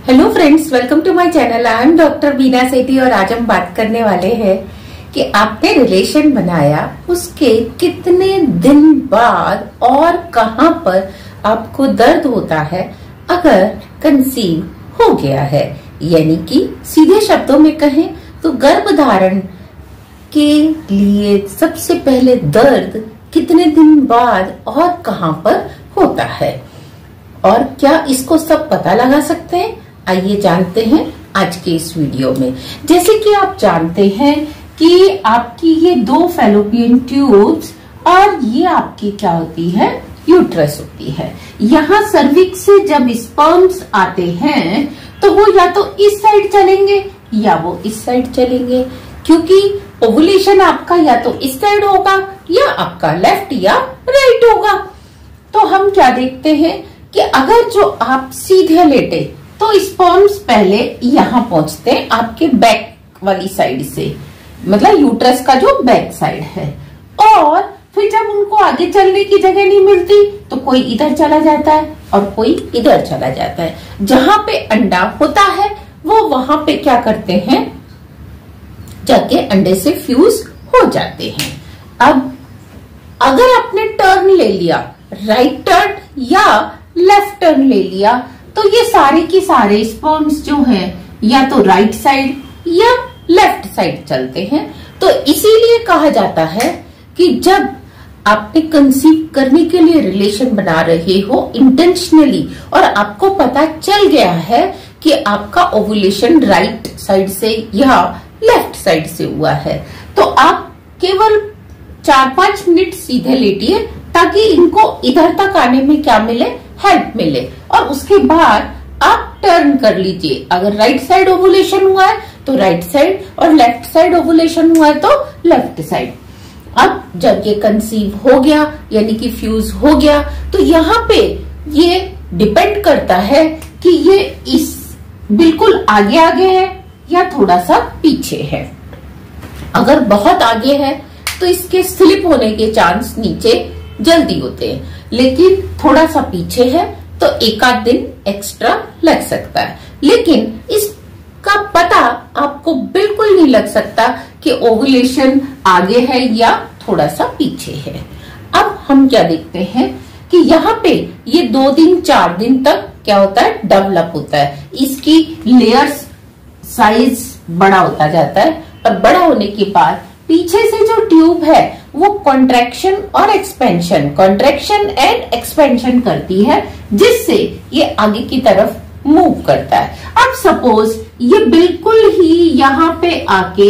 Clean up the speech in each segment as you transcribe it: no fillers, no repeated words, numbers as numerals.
Hello friends, welcome to my channel. I am doctor Beena Sethi और आज हम बात करने वाले हैं कि आपने रिलेशन बनाया उसके कितने दिन बाद और कहां पर आपको दर्द होता है अगर कंसीव हो गया है। यानी कि सीधे शब्दों में कहें तो गर्भधारण के लिए सबसे पहले दर्द कितने दिन बाद और कहां पर होता है और क्या इसको सब पता लगा सकते हैं। आइए जानते हैं आज के इस वीडियो में। जैसे कि आप जानते हैं कि आपकी ये दो फैलोपियन ट्यूब्स और ये आपकी क्या होती है, यूट्रस होती है। यहाँ सर्विक्स से जब स्पर्म्स आते हैं तो वो या तो इस साइड चलेंगे या वो इस साइड चलेंगे, क्योंकि ओवुलेशन आपका या तो इस साइड होगा या आपका लेफ्ट या राइट होगा। तो हम क्या देखते हैं कि अगर जो आप सीधे लेटे तो स्पर्म्स पहले यहाँ पहुंचते हैं आपके बैक वाली साइड से, मतलब यूट्रस का जो बैक साइड है, और फिर जब उनको आगे चलने की जगह नहीं मिलती तो कोई इधर चला जाता है और कोई इधर चला जाता है। जहां पे अंडा होता है वो वहां पे क्या करते हैं, जाके अंडे से फ्यूज हो जाते हैं। अब अगर आपने टर्न ले लिया, राइट टर्न या लेफ्ट टर्न ले लिया, तो ये सारे की सारे स्पर्म्स जो हैं या तो राइट साइड या लेफ्ट साइड चलते हैं। तो इसीलिए कहा जाता है कि जब आपने कंसीव करने के लिए रिलेशन बना रहे हो इंटेंशनली और आपको पता चल गया है कि आपका ओवुलेशन राइट साइड से या लेफ्ट साइड से हुआ है, तो आप केवल 4-5 मिनट सीधे लेटिए ताकि इनको इधर तक आने में क्या मिले, हेल्प मिले, और उसके बाद आप टर्न कर लीजिए। अगर राइट साइड ओवुलेशन हुआ है तो राइट साइड और लेफ्ट साइड ओवुलेशन हुआ है तो लेफ्ट साइड। अब जब ये कंसीव हो गया यानी कि फ्यूज हो गया, तो यहाँ पे ये डिपेंड करता है कि ये इस बिल्कुल आगे आगे है या थोड़ा सा पीछे है। अगर बहुत आगे है तो इसके स्लिप होने के चांस नीचे जल्दी होते हैं, लेकिन थोड़ा सा पीछे है तो एक आध दिन एक्स्ट्रा लग सकता है। लेकिन इसका पता आपको बिल्कुल नहीं लग सकता कि ओवुलेशन आगे है या थोड़ा सा पीछे है। अब हम क्या देखते हैं कि यहाँ पे ये 2 दिन 4 दिन तक क्या होता है, डेवलप होता है। इसकी लेयर्स साइज बड़ा होता जाता है और बड़ा होने के बाद पीछे से जो ट्यूब है वो कॉन्ट्रैक्शन और एक्सपेंशन, कॉन्ट्रैक्शन एंड एक्सपेंशन करती है, जिससे ये आगे की तरफ मूव करता है। अब सपोज ये बिल्कुल ही यहाँ पे आके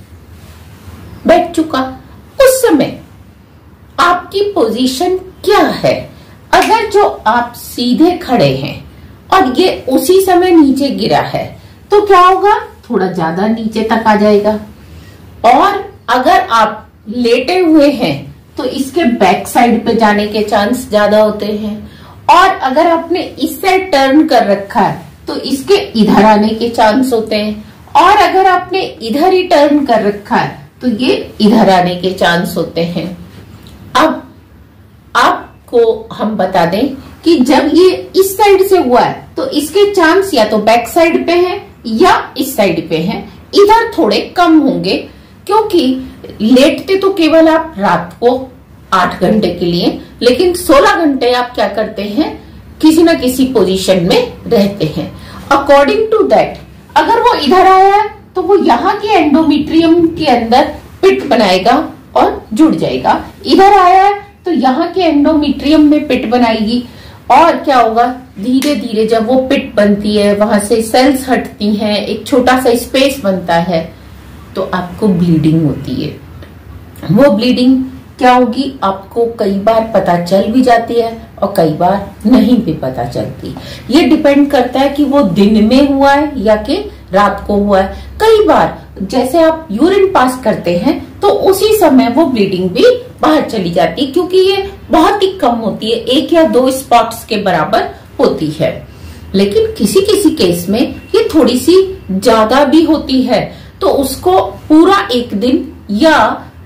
बैठ चुका, उस समय आपकी पोजीशन क्या है। अगर जो आप सीधे खड़े हैं और ये उसी समय नीचे गिरा है तो क्या होगा, थोड़ा ज्यादा नीचे तक आ जाएगा। और अगर आप लेटे हुए हैं तो इसके बैक साइड पे जाने के चांस ज्यादा होते हैं, और अगर आपने इस साइड टर्न कर रखा है तो इसके इधर आने के चांस होते हैं, और अगर आपने इधर ही टर्न कर रखा है तो ये इधर आने के चांस होते हैं। अब आपको हम बता दें कि जब ये इस साइड से हुआ है तो इसके चांस या तो बैक साइड पे हैं या इस साइड पे हैं, इधर थोड़े कम होंगे, क्योंकि लेटते तो केवल आप रात को 8 घंटे के लिए, लेकिन 16 घंटे आप क्या करते हैं, किसी न किसी पोजीशन में रहते हैं। अकॉर्डिंग टू दैट अगर वो इधर आया है तो वो यहाँ के एंडोमेट्रियम के अंदर पिट बनाएगा और जुड़ जाएगा। इधर आया है तो यहाँ के एंडोमेट्रियम में पिट बनाएगी, और क्या होगा, धीरे धीरे जब वो पिट बनती है वहां से सेल्स हटती हैं, एक छोटा सा स्पेस बनता है, तो आपको ब्लीडिंग होती है। वो ब्लीडिंग क्या होगी, आपको कई बार पता चल भी जाती है और कई बार नहीं भी पता चलती। ये डिपेंड करता है कि वो दिन में हुआ है या कि रात को हुआ है। कई बार जैसे आप यूरिन पास करते हैं तो उसी समय वो ब्लीडिंग भी बाहर चली जाती है, क्योंकि ये बहुत ही कम होती है, 1 या 2 स्पॉट्स के बराबर होती है। लेकिन किसी किसी केस में ये थोड़ी सी ज्यादा भी होती है, तो उसको पूरा 1 दिन या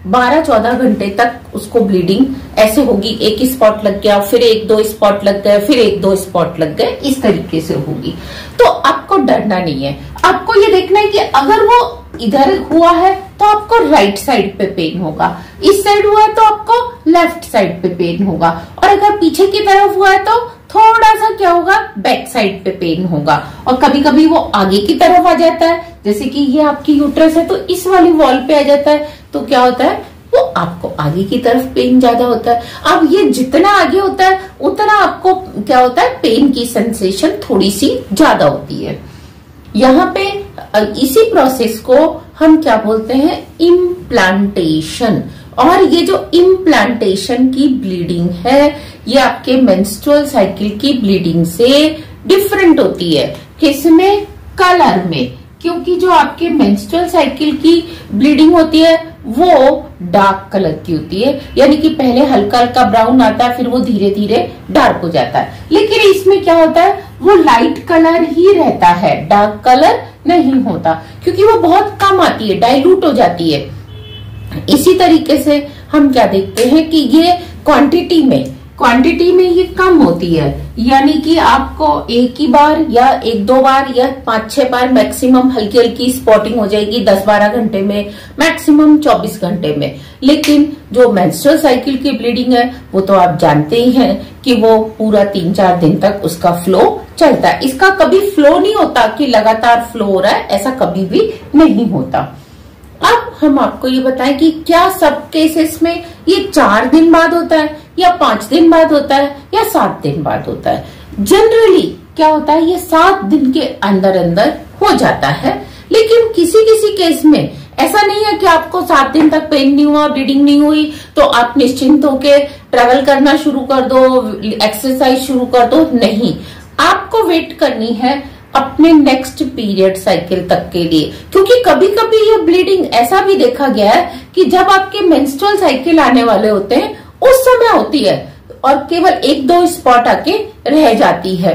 12-14 घंटे तक उसको ब्लीडिंग ऐसे होगी। एक स्पॉट लग गया, फिर 1-2 स्पॉट लग गए, फिर 1-2 स्पॉट लग गए, इस तरीके से होगी। तो आपको डरना नहीं है, आपको ये देखना है कि अगर वो इधर हुआ है तो आपको राइट साइड पे पेन होगा, इस साइड हुआ है तो आपको लेफ्ट साइड पे पेन होगा, और अगर पीछे की तरफ हुआ है तो थोड़ा सा क्या होगा, बैक साइड पे पेन होगा। और कभी कभी वो आगे की तरफ आ जाता है, जैसे कि ये आपकी यूट्रस है तो इस वाली वॉल पे आ जाता है, तो क्या होता है, वो आपको आगे की तरफ पेन ज्यादा होता है। अब ये जितना आगे होता है उतना आपको क्या होता है, पेन की सेंसेशन थोड़ी सी ज्यादा होती है। यहाँ पे इसी प्रोसेस को हम क्या बोलते हैं, इम्प्लांटेशन। और ये जो इम्प्लांटेशन की ब्लीडिंग है ये आपके मेंस्ट्रुअल साइकिल की ब्लीडिंग से डिफरेंट होती है। किसमें, कलर में, क्योंकि जो आपके मेंस्ट्रुअल साइकिल की ब्लीडिंग होती है वो डार्क कलर की होती है, यानी कि पहले हल्का हल्का ब्राउन आता है, फिर वो धीरे धीरे डार्क हो जाता है। लेकिन इसमें क्या होता है, वो लाइट कलर ही रहता है, डार्क कलर नहीं होता, क्योंकि वो बहुत कम आती है, डाइल्यूट हो जाती है। इसी तरीके से हम क्या देखते हैं कि ये क्वांटिटी में ये कम होती है, यानी कि आपको एक ही बार या 1-2 बार या 5-6 बार मैक्सिमम हल्की हल्की स्पॉटिंग हो जाएगी 10-12 घंटे में, मैक्सिमम 24 घंटे में। लेकिन जो मेंस्ट्रुअल साइकिल की ब्लीडिंग है वो तो आप जानते ही हैं कि वो पूरा 3-4 दिन तक उसका फ्लो चलता है। इसका कभी फ्लो नहीं होता कि लगातार फ्लो हो रहा है, ऐसा कभी भी नहीं होता। अब हम आपको ये बताएं कि क्या सब केसेस में ये 4 दिन बाद होता है या 5 दिन बाद होता है या 7 दिन बाद होता है। जनरली क्या होता है, ये 7 दिन के अंदर अंदर हो जाता है। लेकिन किसी किसी केस में ऐसा नहीं है कि आपको 7 दिन तक पेन नहीं हुआ, ब्लीडिंग नहीं हुई तो आप निश्चिंत होके ट्रेवल करना शुरू कर दो, एक्सरसाइज शुरू कर दो। नहीं, आपको वेट करनी है अपने नेक्स्ट पीरियड साइकिल तक के लिए, क्योंकि कभी कभी ये ब्लीडिंग ऐसा भी देखा गया है कि जब आपके मेंस्ट्रुअल साइकिल आने वाले होते हैं उस समय होती है और केवल 1-2 स्पॉट आके रह जाती है।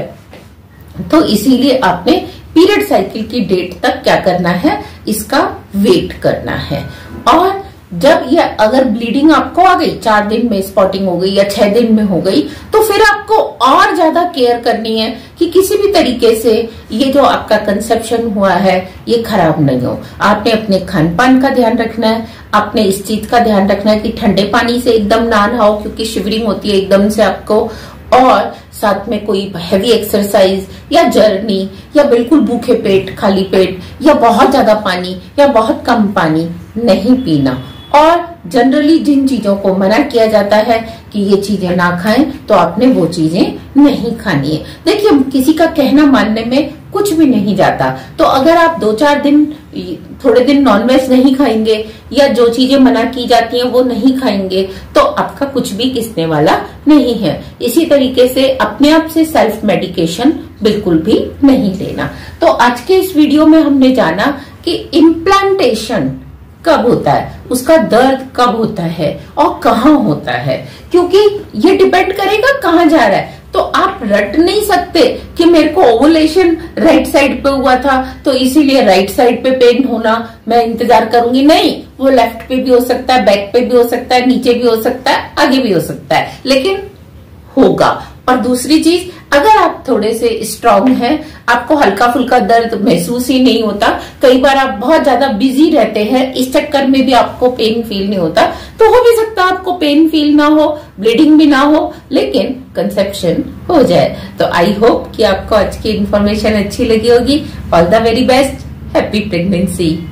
तो इसीलिए आपने पीरियड साइकिल की डेट तक क्या करना है, इसका वेट करना है। और जब ये अगर ब्लीडिंग आपको आ गई, 4 दिन में स्पॉटिंग हो गई या 6 दिन में हो गई, तो फिर आपको और ज्यादा केयर करनी है कि किसी भी तरीके से ये जो आपका कंसेप्शन हुआ है ये खराब नहीं हो। आपने अपने खान पान का ध्यान रखना है, आपने इस चीज का ध्यान रखना है कि ठंडे पानी से एकदम ना नहाओ, क्योंकि शिवरिंग होती है एकदम से आपको, और साथ में कोई हैवी एक्सरसाइज या जर्नी या बिल्कुल भूखे पेट, खाली पेट, या बहुत ज्यादा पानी या बहुत कम पानी नहीं पीना। और जनरली जिन चीजों को मना किया जाता है कि ये चीजें ना खाएं, तो आपने वो चीजें नहीं खानी है। देखिए, किसी का कहना मानने में कुछ भी नहीं जाता। तो अगर आप 2-4 दिन, थोड़े दिन नॉनवेज नहीं खाएंगे या जो चीजें मना की जाती हैं वो नहीं खाएंगे, तो आपका कुछ भी किसने वाला नहीं है। इसी तरीके से अपने आप से सेल्फ मेडिकेशन बिल्कुल भी नहीं लेना। तो आज के इस वीडियो में हमने जाना कि इम्प्लांटेशन कब होता है, उसका दर्द कब होता है और कहाँ होता है, क्योंकि ये डिपेंड करेगा कहाँ जा रहा है। तो आप रट नहीं सकते कि मेरे को ओवुलेशन राइट साइड पे हुआ था तो इसीलिए राइट साइड पे पेन होना मैं इंतजार करूंगी। नहीं, वो लेफ्ट पे भी हो सकता है, बैक पे भी हो सकता है, नीचे भी हो सकता है, आगे भी हो सकता है, लेकिन होगा। और दूसरी चीज, अगर आप थोड़े से स्ट्रांग हैं, आपको हल्का फुल्का दर्द महसूस ही नहीं होता, कई बार आप बहुत ज्यादा बिजी रहते हैं, इस चक्कर में भी आपको पेन फील नहीं होता, तो हो भी सकता है आपको पेन फील ना हो, ब्लीडिंग भी ना हो, लेकिन कंसेप्शन हो जाए। तो आई होप कि आपको आज की इन्फॉर्मेशन अच्छी लगी होगी। All the very best, happy pregnancy.